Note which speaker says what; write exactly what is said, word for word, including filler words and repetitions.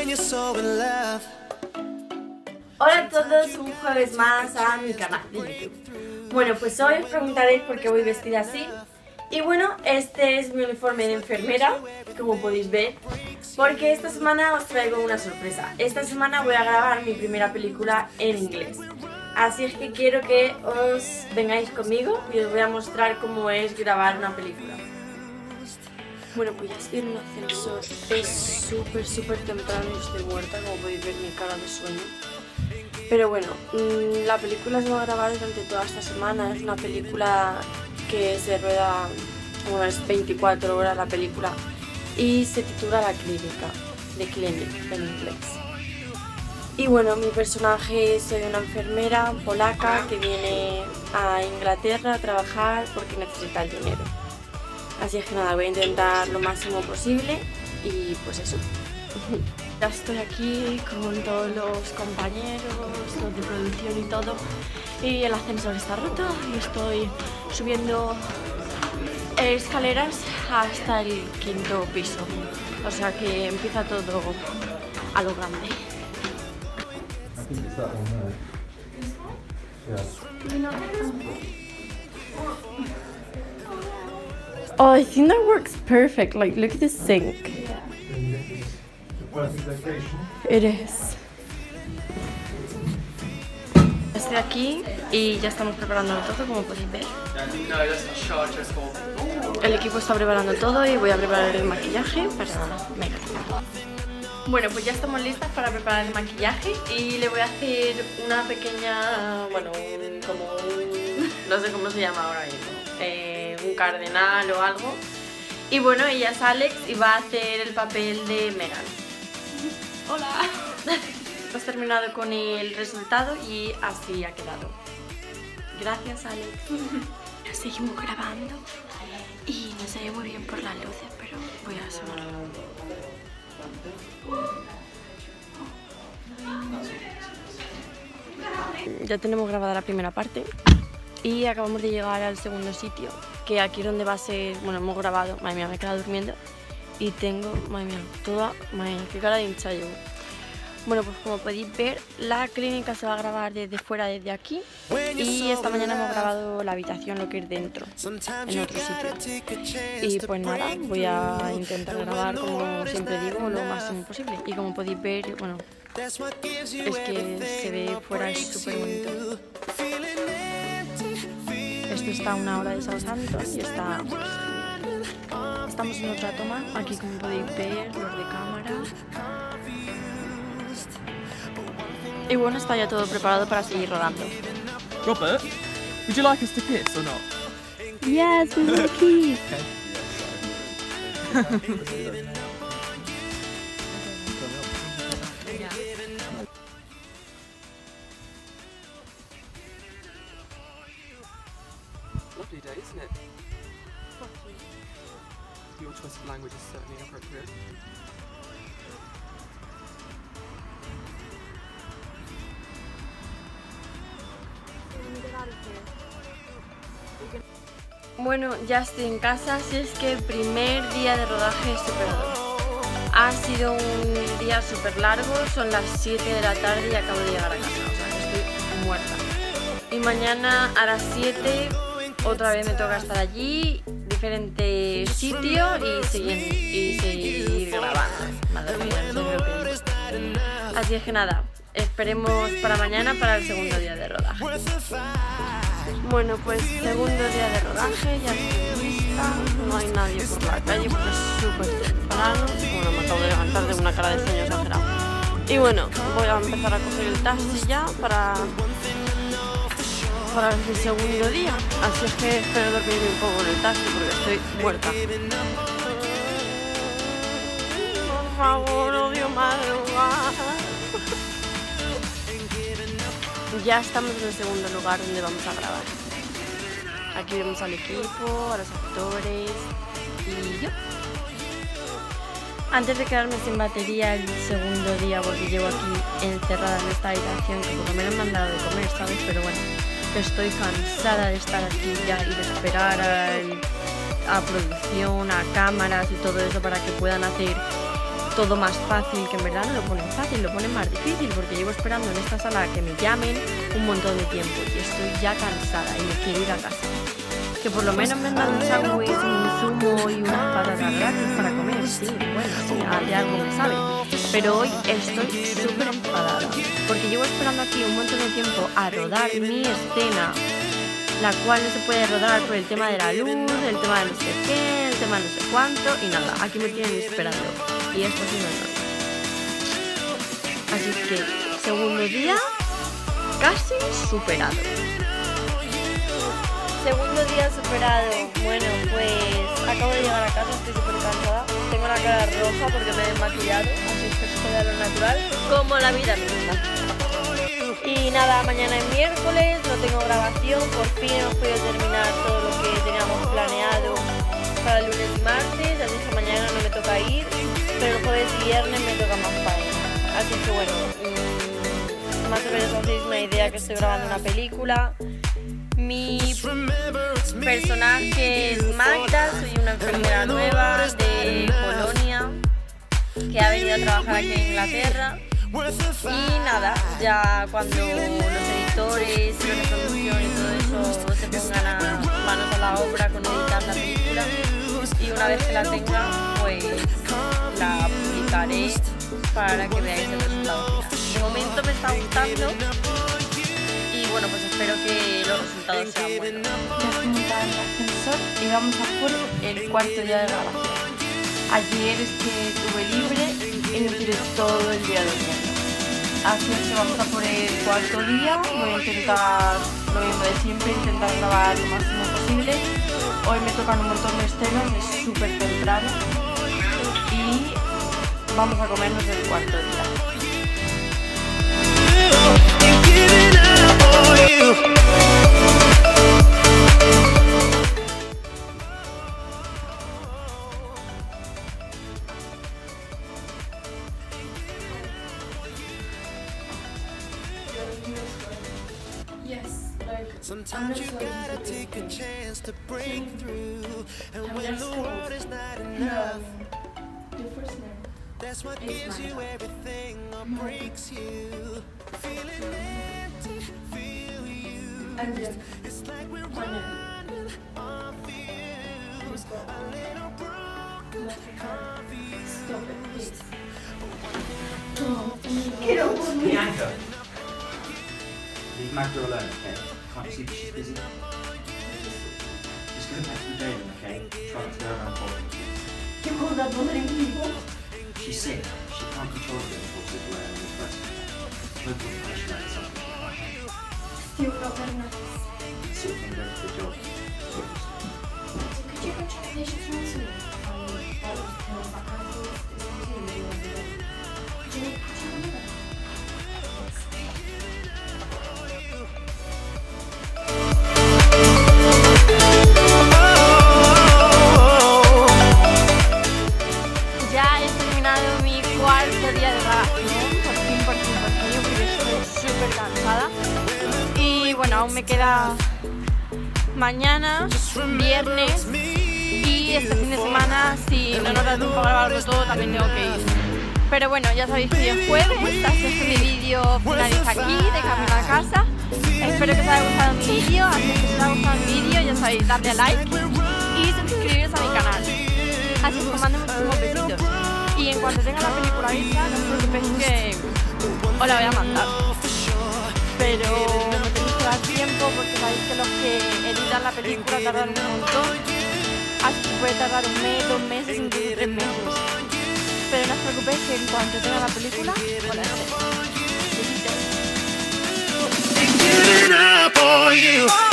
Speaker 1: Hola a todos, un jueves más a mi canal de YouTube. Bueno, pues hoy os preguntaréis por qué voy vestida así. Y bueno, este es mi uniforme de enfermera, como podéis ver, porque esta semana os traigo una sorpresa. Esta semana voy a grabar mi primera película en inglés. Así es que quiero que os vengáis conmigo y os voy a mostrar cómo es grabar una película. Bueno, pues ya estoy en un ascensor, es súper súper temprano y estoy muerta, como podéis ver mi cara de sueño. Pero bueno, la película se va a grabar durante toda esta semana, es una película que se rueda, bueno, es veinticuatro horas la película y se titula La Clínica, The Clinic en inglés. Y bueno, mi personaje es una enfermera polaca que viene a Inglaterra a trabajar porque necesita el dinero. Así es que nada, voy a intentar lo máximo posible y pues eso. Ya estoy aquí con todos los compañeros, los de producción y todo. Y el ascensor está roto y estoy subiendo escaleras hasta el quinto piso. O sea que empieza todo a lo grande. Oh, I think that works perfect. Like, look at the sink. It is. Estoy aquí y ya estamos preparando todo, como podéis ver. El equipo está preparando todo y voy a preparar el maquillaje para Megan. Bueno, pues ya estamos listas para preparar el maquillaje y le voy a hacer una pequeña, bueno, un, como un, no sé cómo se llama ahora mismo, eh, un cardenal o algo. Y bueno, ella es Alex y va a hacer el papel de Megan. Hola. Hemos terminado con el resultado y así ha quedado. Gracias, Alex. Nos seguimos grabando y no se ve muy bien por las luces, pero voy a asomarlo. Ya tenemos grabada la primera parte y acabamos de llegar al segundo sitio, que aquí es donde va a ser, bueno, hemos grabado, madre mía, me he quedado durmiendo y tengo, madre mía, toda, madre mía, qué cara de hincha llevo. Bueno, pues como podéis ver, la clínica se va a grabar desde fuera, desde aquí, y esta mañana hemos grabado la habitación, lo que es dentro, en otro sitio. Y pues nada, voy a intentar grabar, como siempre digo, lo máximo posible. Y como podéis ver, bueno, es que se ve fuera, es súper bonito. Esto está a una hora de Sao Santos y está... Estamos en otra toma, aquí como podéis ver, los de cámara. Y bueno, está ya todo preparado para seguir rodando.
Speaker 2: Robert, would you like us to kiss or not?
Speaker 1: Yes, we will kiss.
Speaker 2: Lovely day, isn't it? Your choice of language is certainly inappropriate.
Speaker 1: Bueno, ya estoy en casa, así es que el primer día de rodaje superado. Ha sido un día súper largo, son las siete de la tarde y acabo de llegar a casa, o sea que estoy muerta. Y mañana a las siete otra vez me toca estar allí, diferente sitio y seguir, y seguir grabando. Madre mía, no sé lo que digo. Así es que nada, esperemos para mañana para el segundo día de rodaje. Bueno, pues segundo día de rodaje, ya estoy lista, no hay nadie por la calle porque es súper temprano. Bueno, me acabo de levantar de una cara de sueño exagerado. Y bueno, voy a empezar a coger el taxi ya para, para el segundo día. Así es que espero dormirme un poco en el taxi porque estoy muerta. Por favor, odio madrugar. Ya estamos en el segundo lugar donde vamos a grabar. Aquí vemos al equipo, a los actores y yo. Antes de quedarme sin batería el segundo día, porque llevo aquí encerrada en esta habitación, que por lo menos me han dado de comer, ¿sabes? Pero bueno, estoy cansada de estar aquí ya y de esperar a, a producción, a cámaras y todo eso para que puedan hacer todo más fácil, que en verdad no lo ponen fácil, lo ponen más difícil, porque llevo esperando en esta sala que me llamen un montón de tiempo y estoy ya cansada y me quiero ir a casa. Que por lo menos me han dado un sándwich, un zumo y unas patatas gratis para comer, sí, bueno, sí, de algo me sabe. Pero hoy estoy súper enfadada, porque llevo esperando aquí un montón de tiempo a rodar mi escena, la cual no se puede rodar por el tema de la luz, el tema de no sé qué, el tema de no sé cuánto, y nada, aquí me tienen esperando, y esto sí no es normal. Así que, segundo día, casi superado. Segundo día superado. Bueno, pues acabo de llegar a casa, estoy súper cansada. Tengo la cara roja porque me he desmaquillado, así es que estoy a lo natural, como la vida misma. Y nada, mañana es miércoles, no tengo grabación, por fin hemos podido terminar todo lo que teníamos planeado para el lunes y martes, así que mañana no me toca ir, pero el jueves y viernes me toca más faena. Así que bueno, mmm, más o menos hacéis una idea que estoy grabando una película. Mi personaje es Magda, soy una enfermera nueva de Polonia que ha venido a trabajar aquí en Inglaterra. Y nada, ya cuando los editores, los de producción y todo eso se pongan a manos a la obra con editar la película, y una vez que la tenga, pues la publicaré para que veáis el resultado final. De momento me está gustando y bueno, pues espero que los resultados sean buenos.
Speaker 3: Ya estoy montada en el ascensor y vamos a por el cuarto día de grabación. Ayer es que tuve libre y me tiré todo el día durmiendo. Así es que vamos a por el cuarto día. Voy a intentar lo mismo de siempre, intentar grabar lo máximo posible. Hoy me tocan un montón de escenas, es súper temprano y vamos a comernos el cuarto día.
Speaker 4: Sometimes you gotta take a chance to break through, and when the world is not enough, that's what gives you everything or breaks you. Feeling empty, feel used. It's like we're running on fumes, a little broken, confused.
Speaker 5: Stop it, please. Get over me. Bianca, leave Magda alone, okay? Can't you see that she's busy? Just go back to the day room, okay? Try not to go around bothering kids.
Speaker 1: You call that bothering people?
Speaker 5: She's sick. She can't control the impulsive way and the first attack. No point punishing her for something she can't help.
Speaker 1: Still not very nice.
Speaker 5: The sort of thing goes to the job.
Speaker 1: Could you go check the dishes once a week? Y bueno, aún me queda mañana, viernes y este fin de semana, si no nos da tiempo a grabarlo todo, también tengo que ir. Pero bueno, ya sabéis que hoy es jueves, así es que mi vídeo finaliza aquí, de camino a casa. Espero que os haya gustado mi vídeo, así que si os ha gustado mi vídeo, ya sabéis, darle a like y suscribiros a mi canal. Así que os mando muchísimos besitos. Y en cuanto tenga la película vista, no os preocupéis que os la voy a mandar. Pero me tenéis que dar tiempo porque sabéis que los que editan la película tardan un montón. Así que puede tardar un mes, dos meses, incluso tres meses. Pero no os preocupéis que en cuanto tenga la película, os la haré. Besitos.